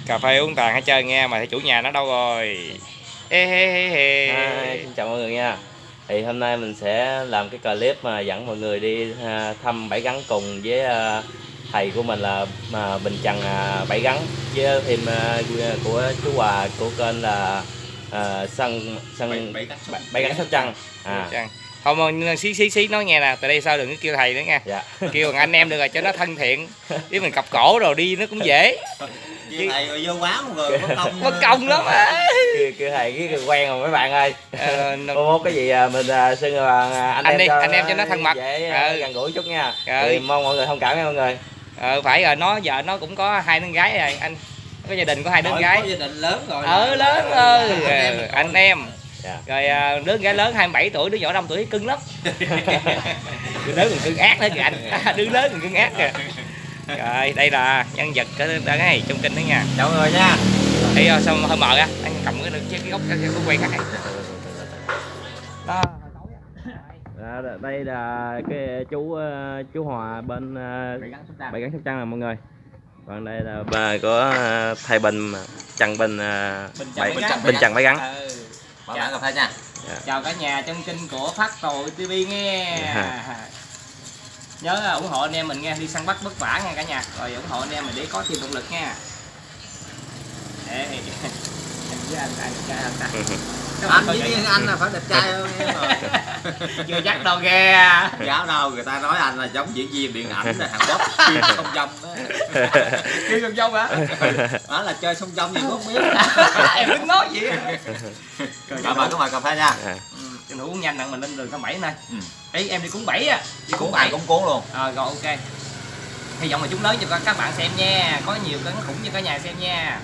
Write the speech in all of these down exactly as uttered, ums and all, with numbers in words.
Cà phê uống tàn hết trơn nghe, mà chủ nhà nó đâu rồi? Ê, hê, hê, hê. À, xin chào mọi người nha. Thì hôm nay mình sẽ làm cái clip mà dẫn mọi người đi à, thăm bãi gắn cùng với à, thầy của mình là mà Bình Trần à, bãi gắn, với thêm à, của chú Hòa của kênh là à, sân sân bãi gắn Sóc Trăng. À. Không, xí xí xí nói nghe nè, từ đây sao đừng có kêu thầy nữa nha. Dạ. Kêu bằng anh em được rồi cho nó thân thiện. Với mình cặp cổ rồi đi nó cũng dễ. Chứ thầy rồi vô quán rồi mất công mất công lắm á. Kêu, kêu thầy cái kêu quen rồi mấy bạn ơi. Ờ, Ô, cái gì mình xưng là anh, anh em đi, cho anh em cho nó thân mật. dễ ờ. gần gũi chút nha. Ờ. Thì mong mọi người thông cảm nha mọi người. Ờ, phải rồi, nó giờ nó cũng có hai đứa gái rồi, anh có gia đình có hai đứa Rồi, gái. có gia đình lớn rồi. Ở lớn ơi, anh, anh em. Yeah. Rồi đứa gái lớn hai mươi bảy tuổi, đứa nhỏ năm tuổi cưng lắm. Đứa lớn còn cưng ác nữa kìa anh. Đứa lớn còn cưng ác kìa. Rồi đây là nhân vật cái này trong kinh đó nha. Chào mọi người nha. Thấy sao hơi mờ á, anh cầm cái cái cái góc cái góc quay cái. Đó. À, đây là cái chú chú Hòa bên uh, bãi gắn Sóc Trăng nè mọi người. Còn đây là bà có uh, thầy Bình Trần Bình uh, Bình Trần Bình Trần, Bình Trần bãi gắn. Ừ. Chào cà phê nha. Yeah. Chào cả nhà trong kinh của Phát Tồi ti vi nghe. Yeah. Nhớ ủng hộ anh em mình nghe, đi săn bắt vất vả nha cả nhà. Rồi ủng hộ anh em mình để có thêm động lực nha. Ê, anh với anh anh trai anh ta. Anh với anh là phải đẹp trai hơn em rồi. Chưa chắc đâu ghe. Giáo đâu, người ta nói anh là giống diễn viên điện ảnh là Hàn Quốc, phim sông dông đó. Phim sông dông hả? Đó là chơi sông dông gì cũng không biết. Em đứng nói gì. Rồi mời có mời cà phê nha. Tranh thủ nhanh nặng mình lên đường tháng bảy nay. Ừ. Ý em đi cúng bảy á, đi cúng bảy cũng cuốn luôn. Ờ à, rồi ok. Hy vọng là chúng lớn cho các bạn xem nha, có nhiều cái khủng cho cả nhà xem nha.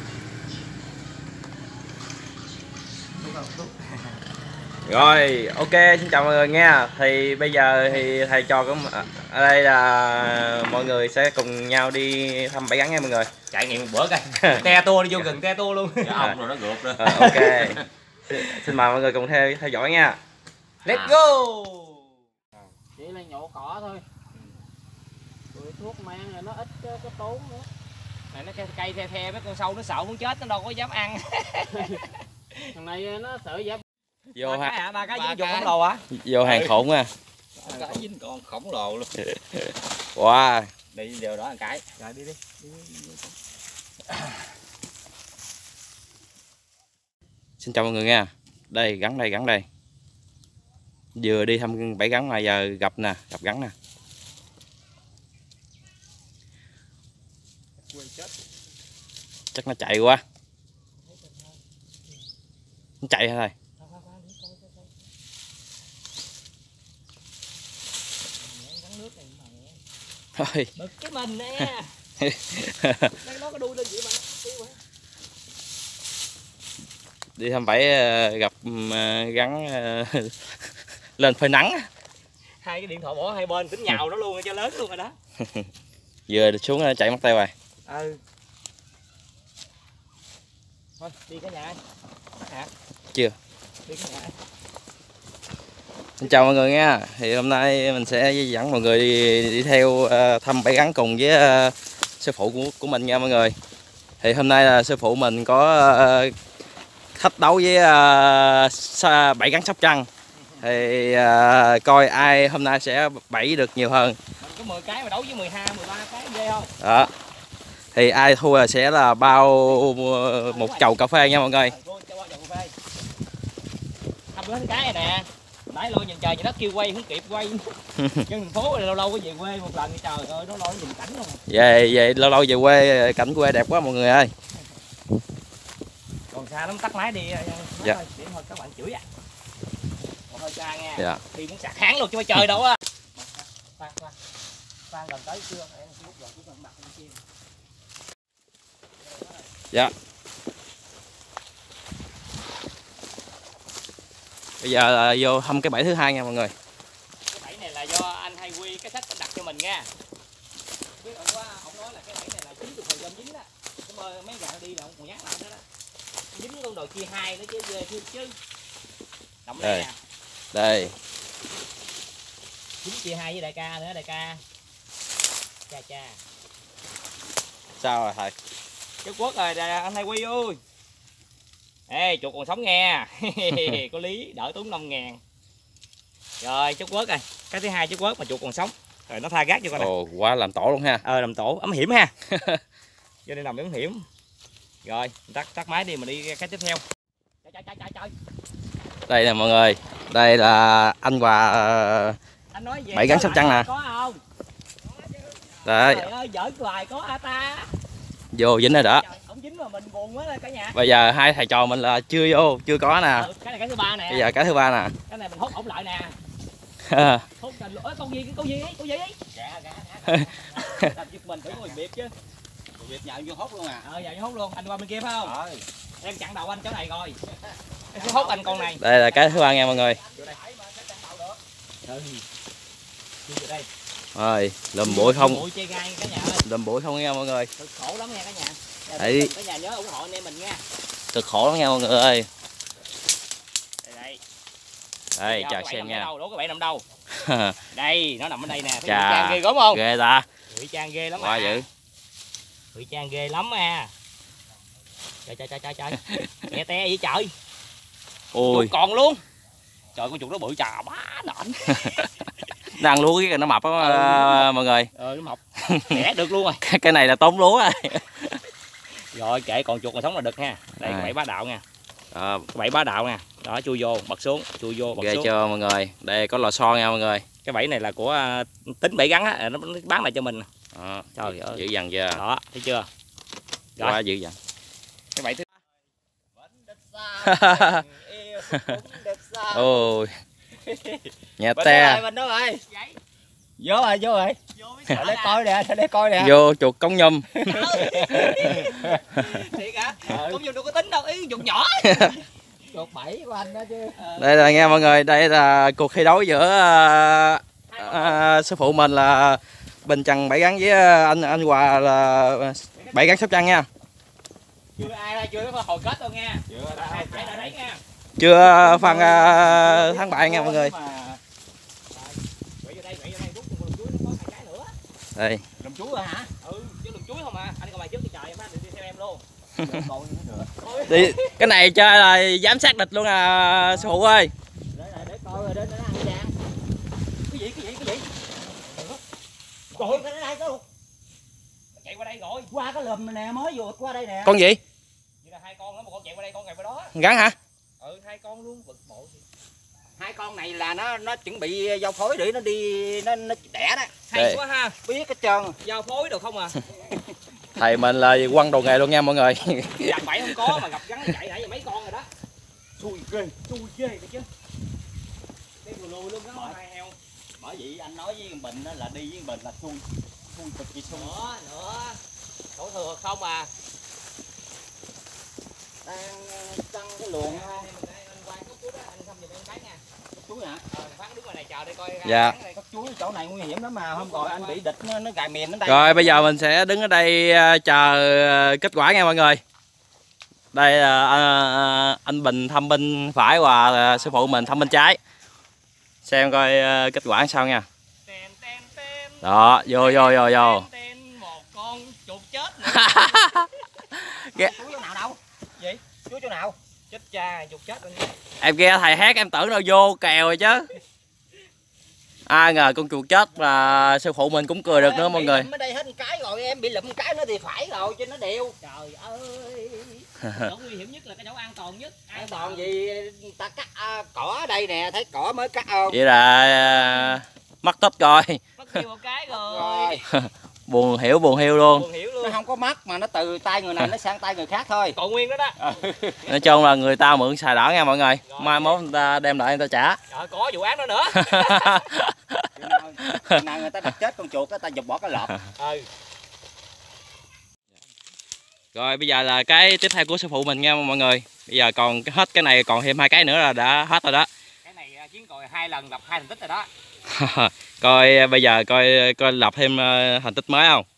Rồi ok, xin chào mọi người nha. Thì bây giờ thì thầy trò của ở đây là mọi người sẽ cùng nhau đi thăm bãi gắn nha mọi người. Trải nghiệm một bữa coi. Te tua đi vô gần te tua luôn. Dạ, ông rồi nó gượp rồi. À, ok. Xin mời mọi người cùng theo theo dõi nha. Let's à. Go. Chỉ là nhổ cỏ thôi. Rồi thuốc men rồi nó ít cái tốn nữa. Này nó cây the the mấy con sâu nó sợ muốn chết nó đâu có dám ăn. Thằng này nó sợ dám. Vô ba cái ba cái dính dùng khổng lồ hả? Vô hàng khủng à. Cái dính con khổng lồ luôn. Wow. Đi điều đó một cái. Rồi đi đi. đi, đi, đi. Xin chào mọi người nha. Đây gắn đây gắn đây. Vừa đi thăm bãi gắn mà giờ gặp nè, gặp gắn nè. Chắc nó chạy quá. Nó chạy hả thầy? Thôi. Bực cái mình nè. Đây nó có đuôi lên vậy mà nó đi thăm bãi gặp gắn lên phơi nắng. Hai cái điện thoại bỏ hai bên tính nhào nó luôn cho lớn luôn rồi đó. Vừa xuống chạy mất tay rồi. Ừ. Thôi đi cả nhà ơi. Hả? Chưa. Đi cả nhà ơi. Xin chào mọi người nha. Thì hôm nay mình sẽ dẫn mọi người đi, đi theo uh, thăm bãi gắn cùng với uh, sư phụ của, của mình nha mọi người. Thì hôm nay là sư phụ mình có uh, thách đấu với uh, bãi gắn Sóc Trăng. Thì uh, coi ai hôm nay sẽ bẫy được nhiều hơn. Mình có mười cái mà đấu với mười hai, mười ba cái ghê không? Đó. Thì ai thua sẽ là bao một chầu cà phê nha mọi người. Thăm đứa cái này nè. Nãy lôi nhìn trời vậy đó kêu quay không kịp quay. Dân thành phố lâu lâu có về quê một lần, trời ơi nó lo nhìn cảnh không. Về về lâu lâu về quê, cảnh quê đẹp quá mọi người ơi. Còn xa lắm, tắt máy đi. Dạ. Thôi, để thôi các bạn chửi à. Còn hơi xa nha. Dạ. Đi muốn sạc kháng luôn chứ mà trời đâu á. Khoan khoan. Khoan gần tới chưa? Em lúc rồi cũng gần mặt bên kia. Dạ. Bây giờ là vô thăm cái bẫy thứ hai nha mọi người. Cái bẫy này là do anh Hay Quy cái sách đặt cho mình nha. Biết ông quá, ông nói là cái bẫy này là chín mươi phần trăm dính đó. Cái mấy gà đi là ông còn nhắc lại đó đó. Dính con đồi chia hai nó chứ ghê chứ chứ. Động đây nè. Đây. Dính chia hai với đại ca nữa đại ca. Cha cha. Sao rồi thầy? Chú Quốc rồi anh hay Quy ơi. Ê chuột còn sống nghe. Có lý đỡ tốn năm ngàn. Rồi chú Quốc rồi. Cái thứ hai chú Quốc mà chuột còn sống. Rồi nó tha gác cho con này. Ồ, quá làm tổ luôn ha. Ờ làm tổ ấm hiểm ha. Cho nên làm ấm hiểm. Rồi tắt tắt máy đi mình đi cái tiếp theo. Trời, trời, trời, trời. Đây nè mọi người, đây là anh Hòa Anh nói về bảy gắn Sóc Trăng nè. Có không? Đây. Trời ơi giỡn hoài có hả ta? Vô dính rồi đó. Trời, ông dính mà mình buồn quá cả nhà. Bây giờ hai thầy trò mình là chưa vô, chưa có nè. Ừ, cái này cái thứ ba nè. Bây giờ cái thứ ba nè. Cái này mình hốt ổng lại nè. Hốt thành ơi con gì con gì con gì? Gà gà gà. Làm giật mình phải ngồi biệt chứ. Việc nhậu vô hốt luôn à. Ờ giờ hốt luôn, anh qua bên kia phải không? Rồi. Em chặn đầu anh chỗ này rồi. Em sẽ hốt anh con này. Đây là cái thứ ba nha mọi người. Vô đây. Ừ. Vô đây. Rồi, lùm bụi không. Bụi chê gai cả nhà ơi. Lùm bụi không nha mọi người. Cực khổ lắm nha cả nhà. Đấy. Cả nhà nhớ ủng hộ anh em mình nha. Cực khổ lắm nha mọi người ơi. Đây đây. Đây, chào xem nha. Đâu, đố cái bẫy nằm đâu? Đây, nó nằm ở đây nè. Thấy Chà. Trang ghê gớm không? Ghê ta. Ngụy Trang ghê lắm Quá à. dữ. Ngụy Trang ghê lắm à. Trời trời trời trời trời. Nghe te vậy trời. Ôi. Chuột còn luôn. Trời con chuột nó bự trà bá nện. Đang lúa cái nó mập á ừ. Mọi người. Ờ nó mập. Đẻ được luôn rồi. Cái này là tốn lúa rồi. Rồi kệ còn chuột còn sống là được nha. Đây à. Cái bẫy bá đạo nha. À. Cái bẫy bá đạo nha. Đó chui vô, bật xuống, chui vô, bật ghê xuống. chưa mọi người. Đây có lò xo nha mọi người. Cái bẫy này là của uh, Tính bẫy gắn á, nó bán lại cho mình. Đó. Trời ơi. Dữ dằn chưa. Đó, thấy chưa? Rồi. Quá dữ dằn. Cái bẫy thứ Ôi. Nhà te. Mình đó rồi. Vô rồi, vô rồi. Để lấy coi nè, để coi nè. Vô chuột cống nhum. Thiệt hả? Cống nhum đâu có tính đâu, ý chuột nhỏ. Chuột bẫy của anh đó chứ. Đây là nghe mọi người, đây là cuộc thi đấu giữa uh, uh, sư phụ mình là Bình Trần Bảy Gắn với anh anh Hòa là Bảy Gắn Sóc Trăng nha. Chưa ai ra chưa có hồi kết đâu nha. Chưa ai đã đấy nha. Chưa phân uh, thắng bại nha mọi người. Đây. Lùm chuối rồi hả? Ừ, chứ lùm chuối không à. Anh coi bài trước đi trời em đi theo em luôn. Đi, cái này chơi là dám xác địch luôn à sư phụ ơi. Để để coi rồi đến nó ăn chàng. Cái gì cái gì cái gì? Trời cái này có luôn. Chạy qua đây rồi. Qua cái lùm này nè, mới vừa qua đây nè. Con gì? Vậy là hai con đó, một con chạy qua đây, con chạy qua đó. Gắn hả? Ừ, hai con luôn, bực bộ. Hai con này là nó nó chuẩn bị giao phối để nó đi nó nó đẻ đó. Hay đây. Quá ha. Biết hết trơn. Giao phối được không à? Thầy mình là quăng đồ nghề luôn nha mọi người. Dàn bẫy không có mà gặp gắn chạy nãy giờ mấy con rồi đó. Xui ghê, xui ghê kìa chứ. Đây vừa lùi luôn đó hai heo. Bởi vậy anh nói với Bình là đi với Bình là xui. Xui cực kỳ xui. Nữa, nữa. Đổ thừa không à. Đang căng cái luồng ha. Chuối hả? Ờ, phát đứng ngoài này chờ đây coi. Dạ. Cắt chuối chỗ này nguy hiểm lắm mà hôm rồi anh bị địch nó, nó gài miền đến đây. Rồi bây giờ mình sẽ đứng ở đây chờ kết quả nha mọi người. Đây là anh Bình thăm bên phải và sư phụ mình thăm bên trái. Xem coi kết quả sao nha. Đó, vô vô vô vô. Một con chuột chết nữa. Chuối chỗ nào đâu? Gì? Chuối chỗ nào? Chết cha, chuột chết rồi. Em nghe thầy hát em tưởng đâu vô kèo rồi chứ. Ai ngờ con chuột chết mà sư phụ mình cũng cười được nữa mọi người. Ở đây hết một cái rồi, em bị lụm một cái nữa thì phải rồi cho nó đều. Trời ơi. Chỗ nguy hiểm nhất là cái chỗ an toàn nhất. An toàn gì ta cắt à, cỏ ở đây nè, thấy cỏ mới cắt không? Vậy là mất tích rồi. Mất tiêu một cái rồi. Rồi. Buồn hiểu buồn hiu luôn. Buồn hiểu luôn. Nó không có mất mà nó từ tay người này nó sang tay người khác thôi. Còn nguyên đó đó. Nói chung là người ta mượn xài đỏ nha mọi người. Mai mốt người ta đem lại người ta trả. Trời, có vụ án đó nữa. Chừng nào, chừng nào người ta đặt chết con chuột người ta giục bỏ cái lọt. Ừ. Rồi bây giờ là cái tiếp theo của sư phụ mình nha mọi người. Bây giờ còn hết cái này còn thêm hai cái nữa là đã hết rồi đó. Cái này Chiến còi hai lần lập hai thành tích rồi đó. Coi bây giờ coi coi lập thêm thành tích mới không?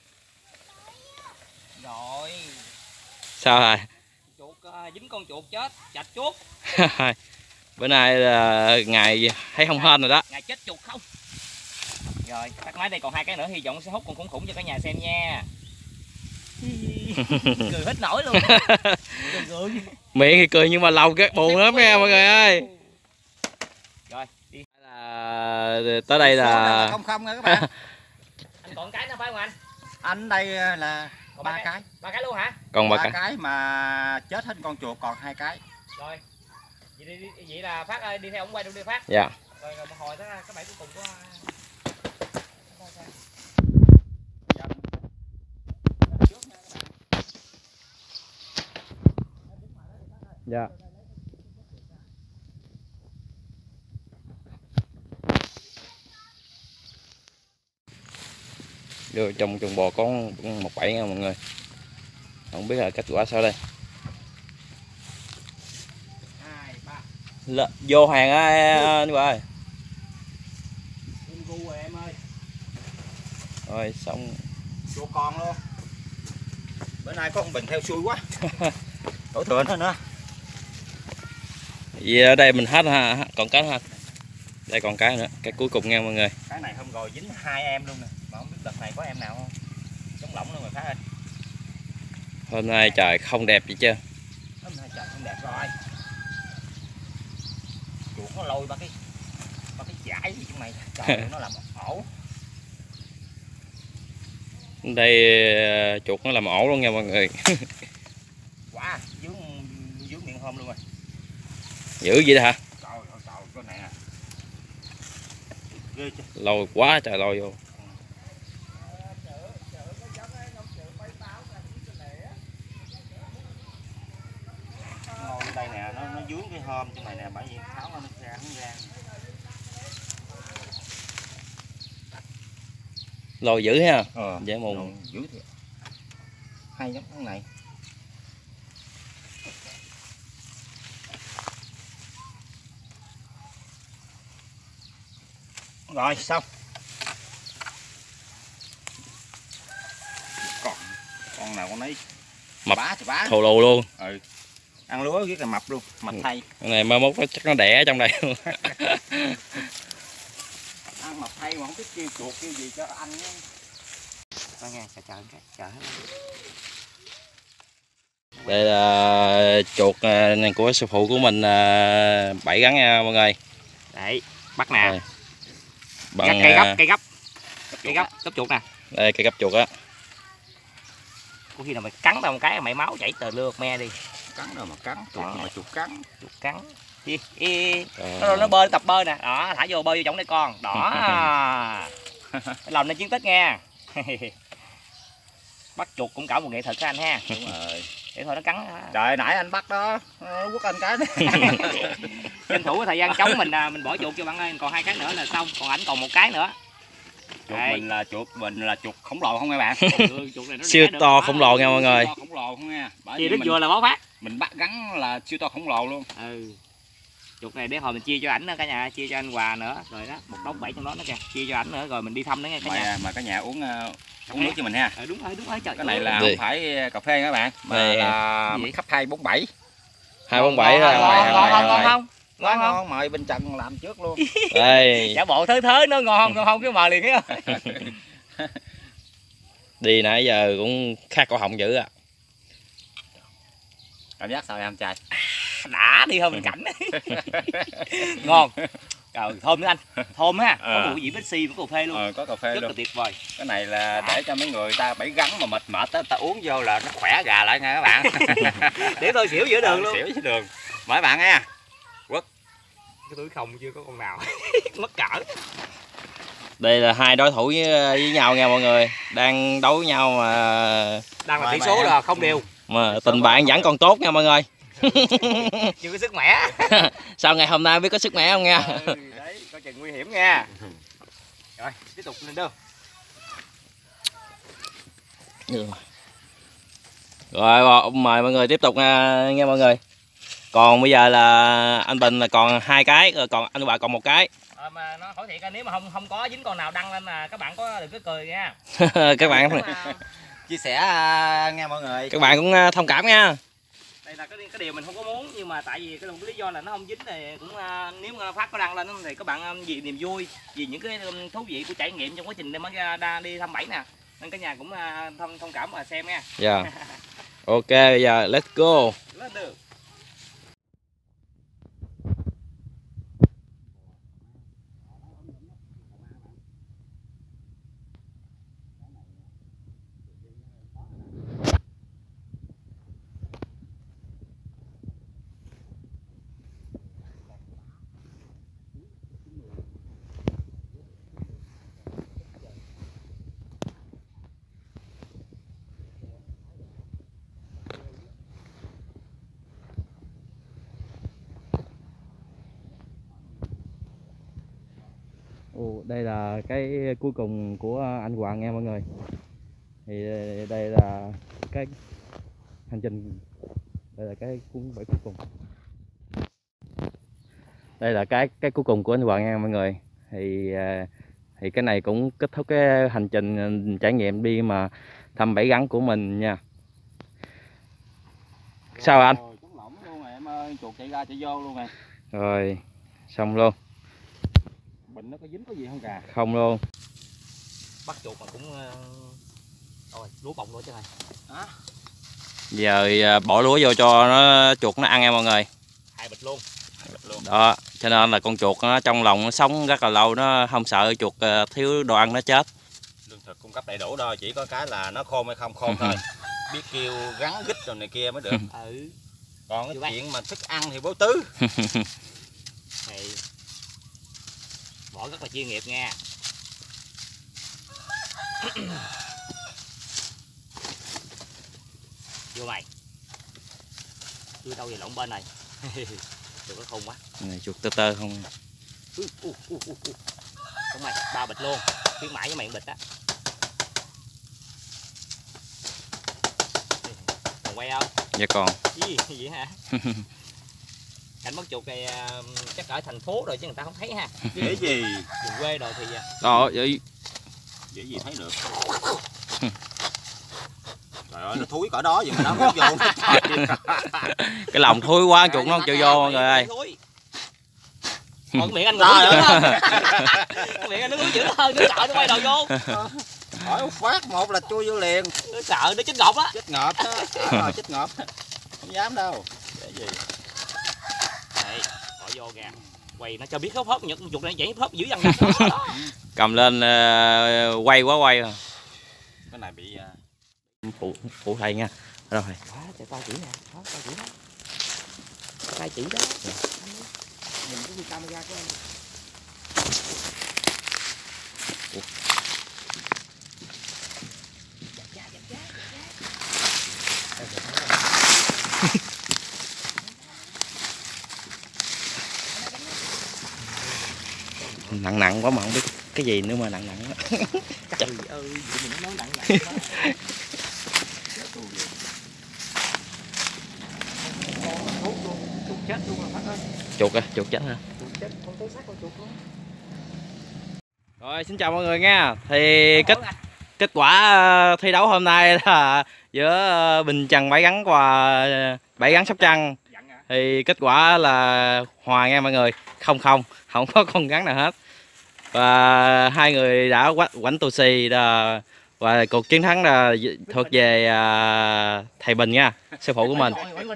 Rồi. Sao rồi? Chuột uh, dính con chuột chết, chạch chuột. Bữa nay là ngày thấy không hên rồi đó. Ngày chết chuột không. Rồi, tắt máy đây còn hai cái nữa, hy vọng sẽ hút con khủng khủng cho cả nhà xem nha. Cười hết nổi luôn. Cười cười. Miệng thì cười nhưng mà lòng cái buồn lắm nha mọi người ơi. Rồi đi. Là tới đây là không không nha các bạn. Anh còn cái nữa phải không anh? Anh đây là Còn ba cái. Ba cái luôn hả? còn ba ba cái. cái mà chết hết con chuột còn hai cái. Rồi. Vậy, đi, vậy là Phát ơi đi theo ông quay luôn đi Phát. Dạ. Rồi, rồi một hồi đó các bạn cuối cùng có Dạ. Vô trong chuồng bò có một bẫy nha mọi người. Không biết là kết quả sao đây. hai, ba. L vô hàng á anh ơi. Gu rồi em ơi. Rồi xong. Chuột con luôn. Bữa nay có con Bình theo xuôi quá. Đổ thừa nữa nữa. Vì ở đây mình hết ha, còn cái ha. Đây còn cái nữa, cái cuối cùng nha mọi người. Cái này hôm rồi dính hai em luôn nè. Mà không biết đợt này có em nào không? Trống lỏng luôn rồi Phát ơi. Hôm nay trời không đẹp gì chưa? Hôm nay trời không đẹp rồi. Chuột nó lôi ba cái ba cái chải gì trong này. Trời nó làm ổ. Đây chuột nó làm ổ luôn nha mọi người. Quá, dướng dướng miệng hôm luôn rồi. Dữ vậy đó hả? Trời ơi, trời cái này. Ghê chưa? Lôi quá trời lôi vô. Ngồi đây nè, nó nó dướng cái hôm trong này nè, bởi vì tháo nó ra không ra. Lôi dữ ha. Ờ, dễ mùng. dữ thiệt. Hay giống con này. Rồi xong. Còn con nào con nấy Mập bá thì bá. thù lù luôn. Ừ. Ăn lúa rất là mập luôn, mập thay. Con này mai mốt nó chắc nó đẻ ở trong đây luôn. Ăn mập thay mà không biết kêu chuột kêu gì cho ăn nhé. Coi nghe, chờ chờ cái, chờ hết. Đây là chuột này của sư phụ của mình bảy gắn nha mọi người. Đấy, bắt nè. Đây. Bằng cây gấp, cây gấp. Cây gấp, gấp chuột nè. Đây cây gấp chuột á. Có khi nào mày cắn tao một cái mày máu chảy tờ lưa me đi. Cắn đâu mà cắn, chuột mà chuột cắn. Chuột cắn. Đi, đi. Nó, nó bơi, tập bơi nè. Đó, thả vô bơi vô trong đây con. Đó. Làm nên chiến tích nha. Bắt chuột cũng cả một nghệ thuật các anh ha. Đúng rồi. Để thôi nó cắn. Trời nãy anh bắt đó, nó quất anh cái. Tranh thủ thời gian chống mình mình bỏ chuột cho bạn ơi, còn hai cái nữa là xong, còn ảnh còn một cái nữa. Chuột Đây. mình là chuột mình là chuột khổng lồ không nghe bạn? Chuột này nó Siêu to khổng lồ nha mọi người. Siêu to khổng lồ không nghe. Bởi Chia vì đứt mình, vừa là bó phát. mình bắt gắn là siêu to khổng lồ luôn. Ừ. Chuột này để hồi mình chia cho ảnh nữa cả nhà, chia cho anh Hòa nữa, rồi đó, một đống bẫy trong đó nữa kìa, chia cho ảnh nữa rồi mình đi thăm nữa nha cả Mà, nhà. mà cả nhà uống uh, uống nước cho mình ha. Ừ, đúng rồi, đúng rồi, trời. Cái này là Đi. không phải cà phê các bạn, mà Đây. là Gì? cấp hai bốn bảy. hai bốn bảy ngon là ngon ngon ngon không? Ngon Ngon không? ngon, mời bên Trần làm trước luôn. đây. Giả bộ thớ thớ nó ngon không, ngon không cái mời liền cái. Đi nãy giờ cũng khát cổ họng dữ à. Cảm giác sao em trai? Đã đi hơn mình cảnh. Ngon. Trời thơm nữa anh. Thơm ha. Có Ờ. mùi vị bít xi với cà phê luôn. Ờ, có cà phê Rất là luôn. tuyệt vời. Cái này là để cho mấy người ta bẫy gắn mà mệt mệt ta, ta uống vô là nó khỏe gà lại nha các bạn. Để tôi xỉu giữa đường luôn. Xỉu dưới đường. Mời bạn nha. Cái túi không chưa có con nào. Mất cỡ. Đây là hai đối thủ với, với nhau nha mọi người. Đang đấu với nhau mà Đang là Mời tỷ mày số em. là không đều. mà tình bạn vẫn còn tốt nha mọi người. Chưa có sức mẻ. Sau ngày hôm nay biết có sức mẻ không nha. Ừ, đấy, coi chừng nguy hiểm nha. Rồi, tiếp tục lên đơn. Rồi mời mọi người tiếp tục nha, nha mọi người. Còn bây giờ là anh Bình là còn hai cái, rồi còn anh Hòa còn một cái. À, mà nó hỏi thiệt nếu mà không không có dính con nào đăng lên là các bạn có đừng có cười nha. Các bạn Mà, Chia sẻ uh, nghe mọi người. các bạn cũng uh, thông cảm nha. đây là cái cái điều mình không có muốn, nhưng mà tại vì cái lý do là nó không dính thì cũng uh, nếu mà Phát có đăng lên thì các bạn um, vì niềm vui, vì những cái um, thú vị của trải nghiệm trong quá trình đi, mới ra đi thăm bẫy nè, nên cả nhà cũng uh, thông thông cảm mà xem nha. Dạ. Ok, bây giờ let's go. Let's do. Ồ, đây là cái cuối cùng của anh Hoàng nha mọi người. Thì đây là cái hành trình, đây là cái cuốn bảy cuối cùng. Đây là cái cái cuối cùng của anh Hoàng nha mọi người. Thì thì cái này cũng kết thúc cái hành trình trải nghiệm đi mà thăm bẫy rắn của mình nha. Sao anh? Trúng lỏng luôn rồi em ơi, chuột chạy ra chạy vô luôn rồi. Rồi, xong luôn. Bình nó có dính có gì không kìa? Không luôn. Bắt chuột mà cũng rồi lúa bọng nữa chứ này. Hả? Giờ bỏ lúa vô cho nó chuột nó ăn nha mọi người. Hai bịch luôn. Hai bịch luôn. Đó, cho nên là con chuột nó trong lòng nó sống rất là lâu, nó không sợ chuột thiếu đồ ăn nó chết. Lương thực cung cấp đầy đủ thôi, chỉ có cái là nó khôn hay không khôn thôi. Biết kêu gắn gích rồi này kia mới được. Ừ. Còn cái chuyện mà thức ăn thì bố tứ. Thì bỏ rất là chuyên nghiệp nha. Vô mày. Chưa đâu về lộn bên này. Chuột nó khôn quá. Này, chuột tơ tơ không. Uh, uh, uh, uh, uh. Đúng mày, ba bịch luôn. Khuyến mãi với mày một bịch á. Còn quay không? Dạ còn. Gì vậy hả? Cảnh bắt chuột này chắc ở thành phố rồi chứ người ta không thấy ha. Dễ gì? Đường quê rồi thì Đó, vậy. Dễ gì thấy được. Trời ơi, nó thúi cỡ đó vậy mà nó không vô. Cái lòng thúi quá, chuột nó không chịu vô mọi người ơi. Còn miệng anh ngứa dữ hơn. Miệng anh nó ngứa dữ hơn, nó sợ nó quay đầu vô. Hỏi phát một là chui vô liền. Nó sợ nó chết ngọt đó. Chết ngợp đó. Rồi chết ngợp. Không dám đâu. Để gì? Đây, bỏ vô kìa. Quay nó cho biết hớp hớp, nhật chuột này chỉ hớp dữ dằn đó. Cầm lên uh, quay quá quay rồi. Cái này bị uh... phụ phụ thầy nha. Rồi. Đó, chạy tay chỉ nè, đó, tay chỉ đó. Tay chỉ đó. Nhìn cái camera của em. Nặng nặng quá mà không biết cái gì nữa mà nặng nặng đó. Trời ơi, mình nó nói nặng nặng quá. Chuột chết luôn rồi Phát ơi. Chuột à, chuột chết hả? Chuột chết, con thấy xác con chuột luôn. Rồi xin chào mọi người nha. Thì kết kết quả thi đấu hôm nay là giữa Bình Trần Bẫy Rắn và Bẫy Rắn Sóc Trăng. Thì kết quả là hòa nha mọi người, không không, không có con rắn nào hết. Và hai người đã quánh tù xì là, và cuộc chiến thắng là thuộc về uh, thầy Bình nha, sư phụ của mình.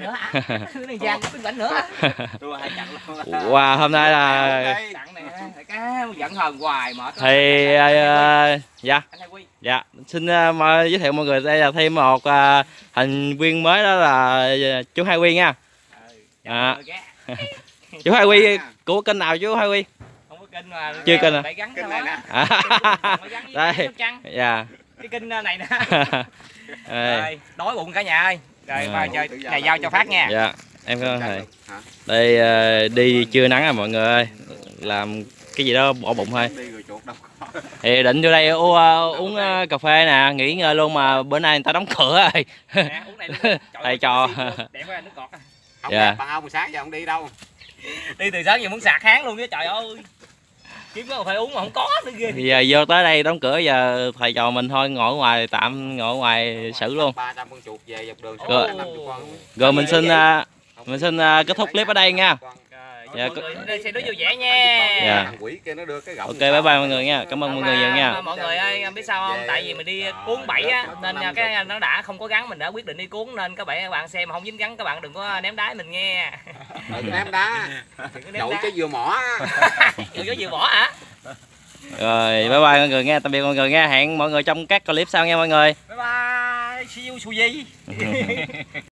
Và hôm nay là giận hờn hoài mệt. thì uh, dạ dạ xin uh, giới thiệu mọi người, đây là thêm một uh, thành viên mới, đó là uh, chú Hai Quy nha. À. Chú Hai Quy của kênh nào chú Hai Quy? Không có kênh mà chưa kênh à? Bẫy Rắn này nè. Đây. Dạ. Cái kênh này nè. Rồi, đói bụng cả nhà ơi. Rồi qua chơi này giao cho Phát nha. Dạ, em có thầy. Đây uh, đi trưa nắng à mọi người ơi. Làm cái gì đó bỏ bụng thôi. Thì định vô đây uống, uh, uống uh, cà phê nè, nghỉ ngơi luôn mà bữa nay người ta đóng cửa rồi. Nè, uống này luôn. Thầy trò. Đẹp quá, nước ngọt. Không đẹp bằng ông sáng giờ không đi đâu. Đi từ sáng giờ muốn sạc kháng luôn chứ trời ơi. Kiếm có phải uống mà không có nữa ghê. Giờ vô tới đây đóng cửa, giờ thầy trò mình thôi ngồi ở ngoài, tạm ngồi ở ngoài xử luôn. ba trăm con chuột về dọc đường. Rồi, rồi mình xin uh, mình xin uh, kết thúc clip ở đây nha. Dạ, mọi người đây xem nó vui vẻ nha. Dạ. Quỷ kia nó đưa cái gọng. Ok, bye bye mọi người nha. Cảm ơn mọi người nhiều nha. Mọi người ơi, biết sao không? Tại vì mình đi cuốn bẫy á, nên cái nó đã không có gắn, mình đã quyết định đi cuốn, nên các bạn các bạn xem mà không dính gắn các bạn đừng có ném đá mình nghe. Đừng ném đá. Đậu cái dừa mỏ. Đừng có vừa bỏ hả? Rồi, bye bye mọi người nha. Tạm biệt mọi người nha. Hẹn mọi người trong các clip sau nha mọi người. Bye bye. See you, Suzy.